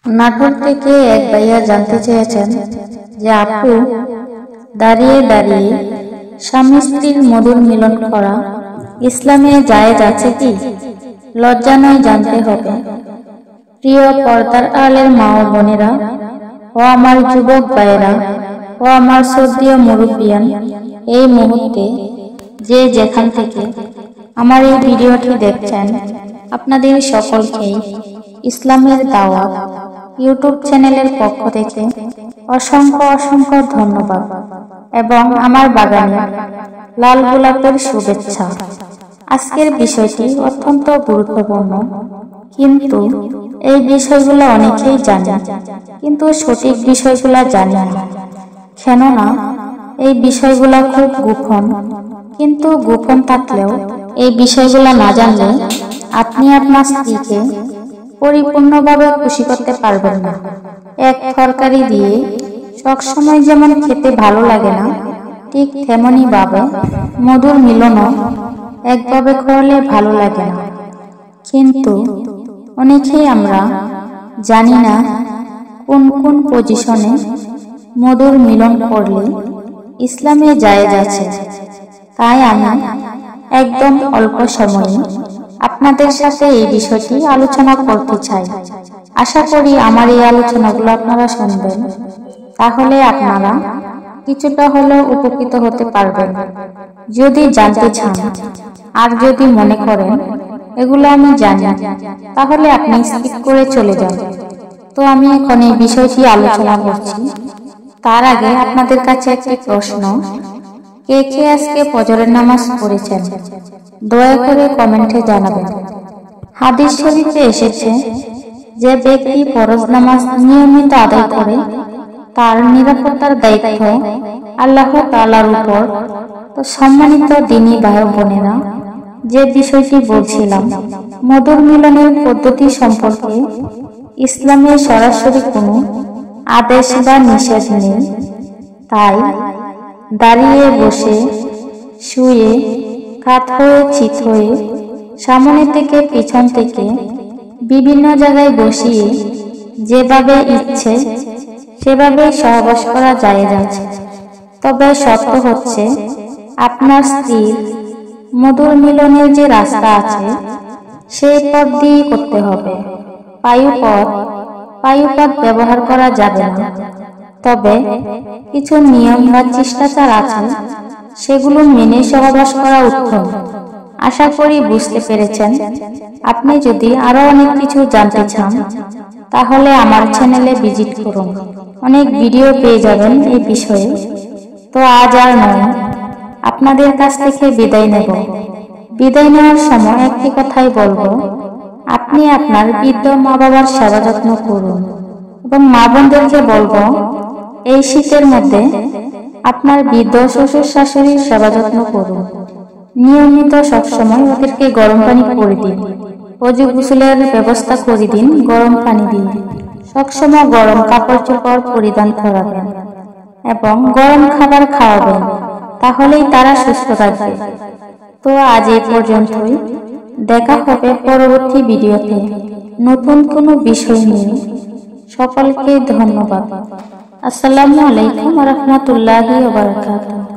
নাটোর থেকে এক ভাইয়া জানতে চেয়েছেন যে আপু, দাঁড়িয়ে দাঁড়িয়ে স্বামী স্ত্রীর মধুর মিলন করা ইসলামে জায়েজ আছে কি? লজ্জা নয়, জানতে হবে। প্রিয় পর্দার আলের মা ও বোনেরা ও আমার যুবক ভাইয়েরা ও আমার শ্রদ্ধেয় মুরব্বিয়ান, এই মুহূর্তে যে যেখান থেকে আমার এই ভিডিওটি দেখছেন, আপনাদের সকলকেই ইসলামের দাওয়াত ইউটিউব চ্যানেলের পক্ষ থেকে অসংখ্য অসংখ্য ধন্যবাদ এবং আমার বাগানে লাল গোলাপের শুভেচ্ছা। আজকের বিষয়টি অত্যন্ত গুরুত্বপূর্ণ, কিন্তু এই বিষয়গুলো অনেকেই জানে, কিন্তু সঠিক বিষয়গুলো জানে না। কেননা এই বিষয়গুলো খুব গোপন, কিন্তু গোপন থাকলেও এই বিষয়গুলো না জানলে আপনি আপনার স্ত্রীকে পরিপূর্ণভাবে খুশি করতে পারবেন না। এক তরকারি দিয়ে সবসময় যেমন খেতে ভালো লাগে না, ঠিক তেমনি ভাবে মধুর মিলনও একভাবে করলে ভালো লাগে না। কিন্তু অনেকেই আমরা জানি না কোন কোন পজিশনে মধুর মিলন করলে ইসলামে জায়েজ আছে। তাই আমি একদম অল্প সময়ে আপনাদের সাথে এই বিষয়টি আলোচনা করতে চাই। আশা করি আমার এই আলোচনাগুলো আপনারা শুনবেন, তাহলে আপনারা কিছুটা হলেও উপকৃত হতে পারবেন। যদি জানতে চান আর যদি মনে করেন এগুলো আমি জানি, তাহলে আপনি স্কিপ করে চলে যান। তো আমি এখন এই বিষয়টি আলোচনা করছি। তার আগে আপনাদের কাছে একটি প্রশ্ন, কে কে আজকে ফজরের নামাজ পড়েছেন? দয়া করে কমেন্টে জানাবেন। হাদিস শরীফে এসেছে, যে ব্যক্তি ফরজ নামাজ নিয়মিত আদায় করে তার নিরাপত্তার দায়িত্ব আল্লাহ তাআলার উপর। তো সম্মানিত দ্বীনী ভাই বোনেরা, যে বিষয়টি বলছিলাম, মধুর মিলনের পদ্ধতি সম্পর্কে ইসলামে সরাসরি কোনো আদেশ বা নিষেধ নেই। তাই দাঁড়িয়ে, বসে, শুয়ে, কাত হয়ে, চিত হয়ে, সামনে থেকে পিছন থেকে বিভিন্ন জায়গায় বসিয়ে যেভাবে ইচ্ছে সেভাবে সহবাস করা জায়েজ আছে। তবে শর্ত হচ্ছে আপনার স্ত্রীর মধুর মিলনের যে রাস্তা আছে সেই পথ দিয়ে করতে হবে। পায়ুপথ ব্যবহার করা যাবে না। তবে কিছু নিয়ম বা শিষ্টাচার আছে, সেগুলো মেনে সহবাস করা উত্তম। আশা করি বুঝতে পেরেছেন। আপনি যদি আরো অনেক কিছু জানতে চান, তাহলে আমার চ্যানেলে ভিজিট করুন, অনেক ভিডিও পেয়ে যাবেন এই বিষয়ে। তো আজ আর নয়, আপনাদের কাছ থেকে বিদায় নেব। বিদায় নেওয়ার সময় একটি কথাই বলবো, আপনি আপনার বৃদ্ধ মা বাবার সেবা যত্ন করুন এবং মা বোনদেরকে বলবো, এই শীতের মধ্যে আপনার বৃদ্ধ শ্বশুর শাশুড়ির সেবা যত্ন করুন। নিয়মিত সবসময় ওদেরকে গরম পানি করে দিন, অজু গোসলের ব্যবস্থা করে দিন গরম পানি দিয়ে। সবসময় গরম কাপড় চোপড় পরিধান করাবেন এবং গরম খাবার খাওয়াবেন, তাহলেই তারা সুস্থ থাকবে। তো আজ এই পর্যন্তই, দেখা হবে পরবর্তী ভিডিওতে নতুন কোনো বিষয় নিয়ে। সকলকে ধন্যবাদ। আসসালামু আলাইকুম ওয়া রাহমাতুল্লাহি ওয়া বারাকাতুহু।